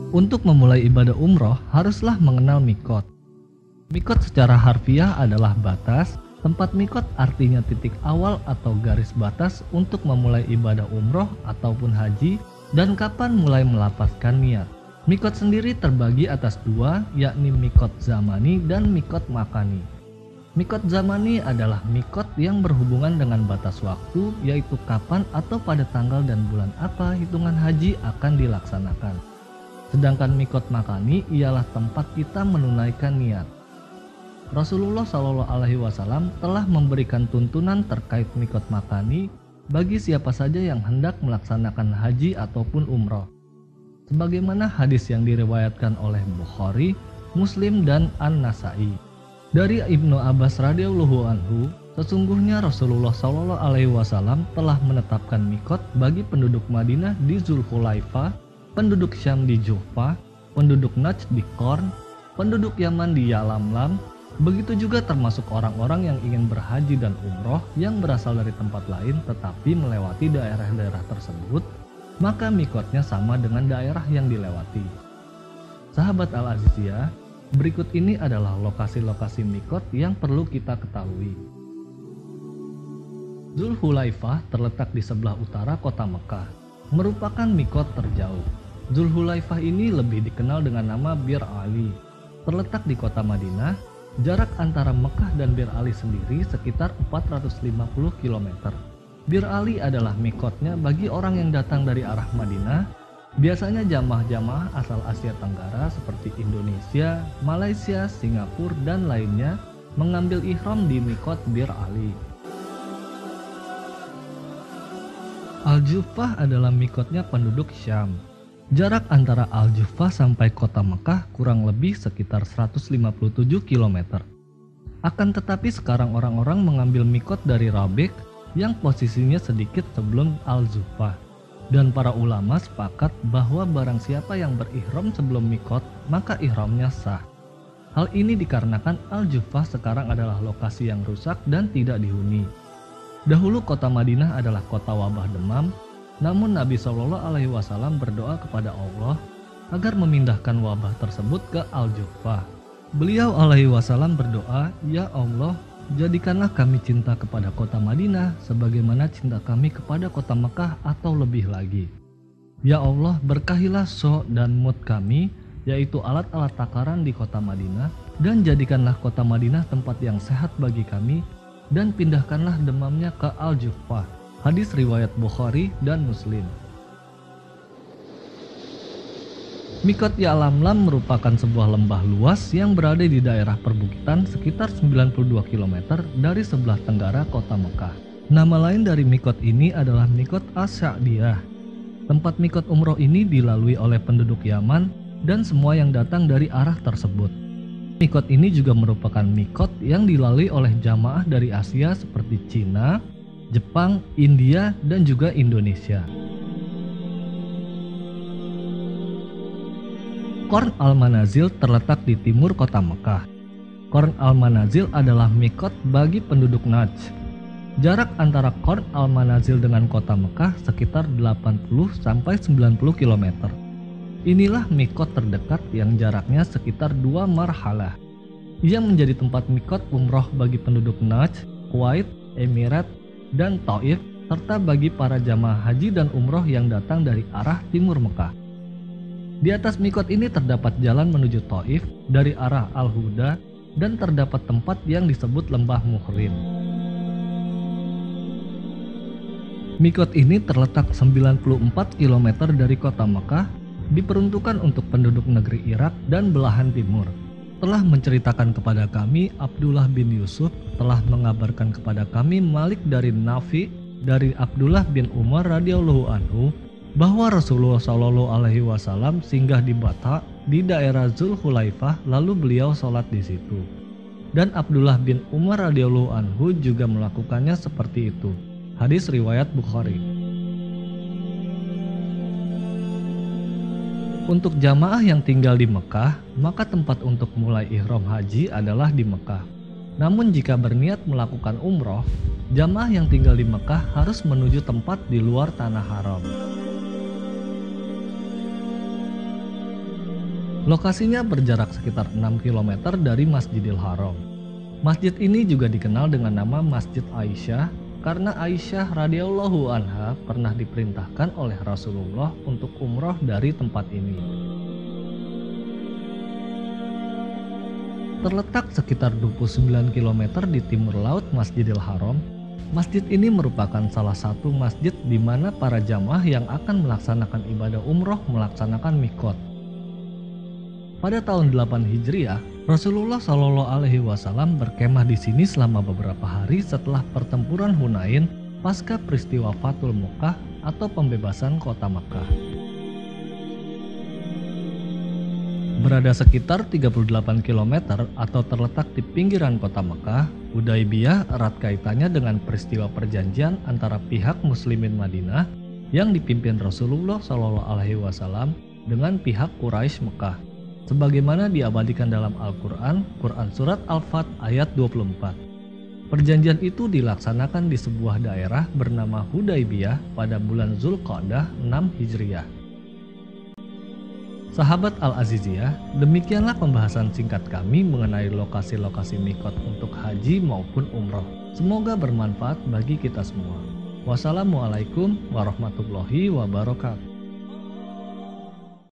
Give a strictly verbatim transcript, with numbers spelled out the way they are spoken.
Untuk memulai ibadah umroh, haruslah mengenal mikot. Mikot secara harfiah adalah batas. Tempat mikot artinya titik awal atau garis batas untuk memulai ibadah umroh ataupun haji dan kapan mulai melafazkan niat. Mikot sendiri terbagi atas dua, yakni mikot zamani dan mikot makani. Mikot zamani adalah mikot yang berhubungan dengan batas waktu, yaitu kapan atau pada tanggal dan bulan apa hitungan haji akan dilaksanakan. Sedangkan mikot makani ialah tempat kita menunaikan niat. Rasulullah shallallahu alaihi wasallam telah memberikan tuntunan terkait mikot makani bagi siapa saja yang hendak melaksanakan haji ataupun umroh. Sebagaimana hadis yang diriwayatkan oleh Bukhari, Muslim dan An-Nasai. Dari Ibnu Abbas radhiyallahu anhu, sesungguhnya Rasulullah shallallahu alaihi wasallam telah menetapkan mikot bagi penduduk Madinah di Zulhulaifah, penduduk Syam di Juhfah, penduduk Najd di Qarn, penduduk Yaman di Yalamlam. Begitu juga termasuk orang-orang yang ingin berhaji dan umroh yang berasal dari tempat lain tetapi melewati daerah-daerah tersebut, maka mikotnya sama dengan daerah yang dilewati. Sahabat Al-Aziziyah, berikut ini adalah lokasi-lokasi mikot yang perlu kita ketahui. Zulhulaifah terletak di sebelah utara kota Mekah, merupakan mikot terjauh. Zulhulaifah ini lebih dikenal dengan nama Bir Ali, terletak di kota Madinah. Jarak antara Mekah dan Bir Ali sendiri sekitar empat ratus lima puluh kilometer. Bir Ali adalah mikotnya bagi orang yang datang dari arah Madinah. Biasanya jamaah-jamaah asal Asia Tenggara seperti Indonesia, Malaysia, Singapura, dan lainnya mengambil ihram di mikot Bir Ali. Al-Juhfah adalah mikotnya penduduk Syam. Jarak antara Al-Juhfah sampai kota Mekah kurang lebih sekitar seratus lima puluh tujuh kilometer. Akan tetapi sekarang orang-orang mengambil mikot dari Rabik yang posisinya sedikit sebelum Al-Juhfah. Dan para ulama sepakat bahwa barang siapa yang berihram sebelum mikot, maka ihramnya sah. Hal ini dikarenakan Al-Juhfah sekarang adalah lokasi yang rusak dan tidak dihuni. Dahulu kota Madinah adalah kota wabah demam. Namun Nabi shallallahu alaihi wasallam berdoa kepada Allah agar memindahkan wabah tersebut ke Al-Juhfah. Beliau alaihi wasallam berdoa, "Ya Allah, jadikanlah kami cinta kepada kota Madinah sebagaimana cinta kami kepada kota Mekah atau lebih lagi. Ya Allah, berkahilah so dan mut kami, yaitu alat-alat takaran di kota Madinah, dan jadikanlah kota Madinah tempat yang sehat bagi kami, dan pindahkanlah demamnya ke Al-Juhfah." Hadis riwayat Bukhari dan Muslim. Mikot Yalamlam merupakan sebuah lembah luas yang berada di daerah perbukitan sekitar sembilan puluh dua kilometer dari sebelah tenggara kota Mekah. Nama lain dari mikot ini adalah Mikot As-Sa'diyah. Tempat mikot umroh ini dilalui oleh penduduk Yaman dan semua yang datang dari arah tersebut. Mikot ini juga merupakan mikot yang dilalui oleh jamaah dari Asia seperti Cina, Jepang, India, dan juga Indonesia. Qarn al-Manazil terletak di timur kota Mekah. Qarn al-Manazil adalah mikot bagi penduduk Najd. Jarak antara Qarn al-Manazil dengan kota Mekah sekitar delapan puluh sampai sembilan puluh kilometer. Inilah mikot terdekat yang jaraknya sekitar dua marhalah. Ia menjadi tempat mikot umroh bagi penduduk Najd, Kuwait, Emirat, dan Taif, serta bagi para jamaah haji dan umroh yang datang dari arah timur Mekah. Di atas mikot ini terdapat jalan menuju Taif dari arah Al-Huda dan terdapat tempat yang disebut Lembah Muhrim. Mikot ini terletak sembilan puluh empat kilometer dari kota Mekah, diperuntukkan untuk penduduk negeri Irak dan belahan timur. Telah menceritakan kepada kami Abdullah bin Yusuf, telah mengabarkan kepada kami Malik dari Nafi dari Abdullah bin Umar radhiyallahu anhu bahwa Rasulullah shallallahu alaihi wasallam singgah di Bata di daerah Zulhulaifah, lalu beliau sholat di situ. Dan Abdullah bin Umar radhiyallahu anhu juga melakukannya seperti itu. Hadis riwayat Bukhari. Untuk jamaah yang tinggal di Mekah, maka tempat untuk mulai ihram haji adalah di Mekah. Namun jika berniat melakukan umroh, jamaah yang tinggal di Mekah harus menuju tempat di luar tanah haram. Lokasinya berjarak sekitar enam kilometer dari Masjidil Haram. Masjid ini juga dikenal dengan nama Masjid Aisyah karena Aisyah radhiyallahu anha pernah diperintahkan oleh Rasulullah untuk umroh dari tempat ini. Terletak sekitar dua puluh sembilan kilometer di timur laut Masjidil Haram, masjid ini merupakan salah satu masjid di mana para jamaah yang akan melaksanakan ibadah umroh melaksanakan mikot. Pada tahun delapan Hijriah, Rasulullah Shallallahu Alaihi Wasallam berkemah di sini selama beberapa hari setelah pertempuran Hunain pasca peristiwa Fathul Makkah atau pembebasan kota Makkah. Berada sekitar tiga puluh delapan kilometer atau terletak di pinggiran kota Makkah, Hudaybiyah erat kaitannya dengan peristiwa perjanjian antara pihak Muslimin Madinah yang dipimpin Rasulullah Shallallahu Alaihi Wasallam dengan pihak Quraisy Mekah, sebagaimana diabadikan dalam Al-Quran, Quran Surat Al-Fat ayat dua puluh empat. Perjanjian itu dilaksanakan di sebuah daerah bernama Hudaybiyah pada bulan Zulqa'dah enam Hijriah. Sahabat Al-Aziziyah, demikianlah pembahasan singkat kami mengenai lokasi-lokasi mikot untuk haji maupun umroh. Semoga bermanfaat bagi kita semua. Wassalamualaikum warahmatullahi wabarakatuh.